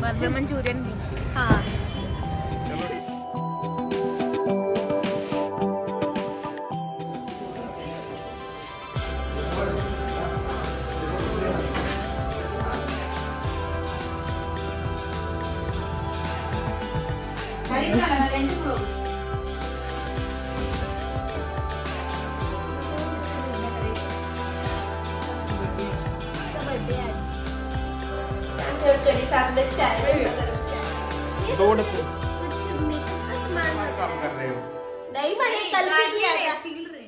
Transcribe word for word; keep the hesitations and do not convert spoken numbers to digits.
बाद में मंचूरियन भी। हाँ दो कुछ मेकअप का सामान काम कर रहे हो। नहीं, मैंने कल भी किया था।